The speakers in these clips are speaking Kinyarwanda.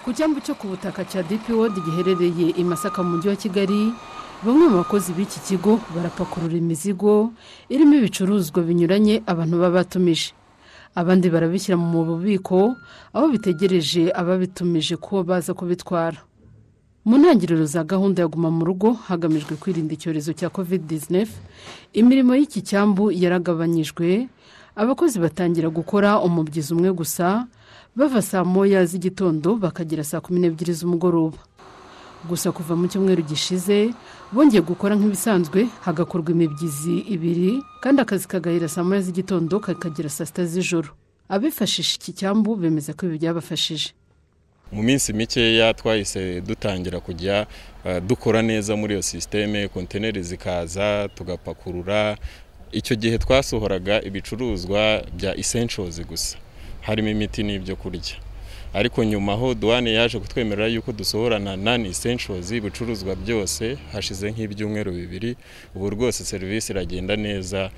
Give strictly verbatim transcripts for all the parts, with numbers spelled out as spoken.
Ku cyambu cyo ku butaka cya D P World giherereye i Masaka mu mujyi wa Kigali, bamwe mu bakozi b'iki kigo barapakurura imizigo irimo ibicuruzwa binyuranye abantu baba batumije. Abandi barabishyira mu bubiko aho bitegereje ababitumije ko baza kubitwara. Mu ntangiriro za gahunda ya guma mu rugo hagamijwe kwirinda icyorezo cya covid nineteen, imirimo y'iki cyambu yaragabanyijwe, abakozi batangira gukora umubyizi umwe gusa, bava saa moya z'igitondo bakagera saa kumi n'ebyiri z'umugoroba. Gusa kuva mu cyumweru gishize bongeye gukora nk'ibisanzwe, hagakorwa imibyizi ibiri kandi akazi kagahera saa moya z'igitondo kakagera saa sita z'ijoro. Abifashisha iki cyambu bemeza ko ibi byabafashije. Mu minsi mikeya twahise dutangira kujya uh, dukora neza muri iyo systeme, konteneri zikaza tugapakurura. Icyo gihe twasohoraga ibicuruzwa bya essentials gusa, harimo imiti n'ibyo kurya. Ariko nyuma ho douane yaje kutwemerera yuko dusohorana non essentials, ibicuruzwa byose hashize nk'ibyumweru bibiri. Ubu rwose service iragenda neza.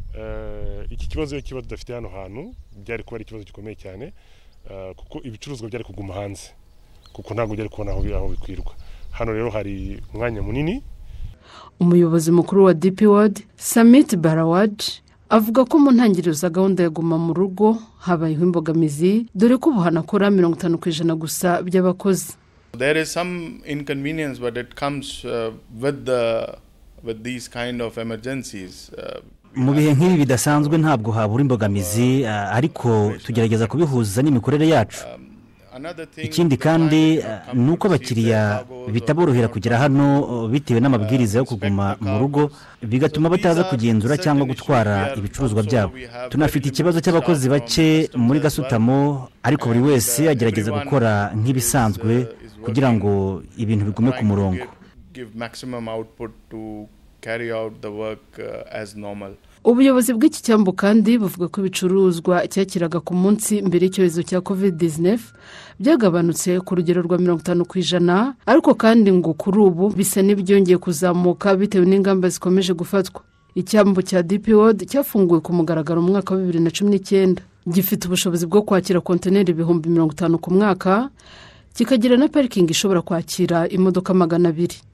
Uh, iki kibazo kibazo dafite hano hantu byari kuba ari ikibazo gikomeye cyane, uh, kuko ibicuruzwa byari kuguma hanze, kuko ntabwo byari kubona aho aho bikwirwa. Hano rero hari umwanya munini. Umuyobozi mukuru wa D P World, Samit Barawaj, avuga ko mu ntangiriro za gahunda ya guma mu rugo habayeho imbogamizi, dore ko ubu hanakora mirongo itanu ku ijana gusa by'abakozi. There is some inconvenience but it comes uh, with the with these kind of emergencies. Uh, mu bihe nk'ibi bidasanzwe ntabwo habura imbogamizi, uh, ariko tugerageza kubihuza n'imikorere yacu. Ikindi kandi ni uko abakiriya bitaborohera kugera hano bitewe n'amabwiriza yo kuguma mu rugo, bigatuma bataza kugenzura cyangwa gutwara ibicuruzwa byabo. Tunafite ikibazo cy'abakozi bake muri Gasutamo, ariko buri wese agerageza gukora nk'ibisanzwe kugira ngo ibintu bigume ku murongo. Ubuyobozi bw'iki cyambu kandi buvuga ko ibicuruzwa cyakiraga ku munsi mbere y'icyorezo cya covid nineteen byagabanutse ku rugero rwa mirongo itanu ku ijana, ariko kandi ngo kuri ubu bisa n'ibyongeye kuzamuka bitewe n'ingamba zikomeje gufatwa. Icyambu cya D P World cyafunguwe ku mugaragaro mu mwaka wa bibiri na cumi n'icyenda, gifite ubushobozi bwo kwakira konteneri ibihumbi mirongo itanu ku mwaka, kikagira na parikingi ishobora kwakira imodoka magana abiri.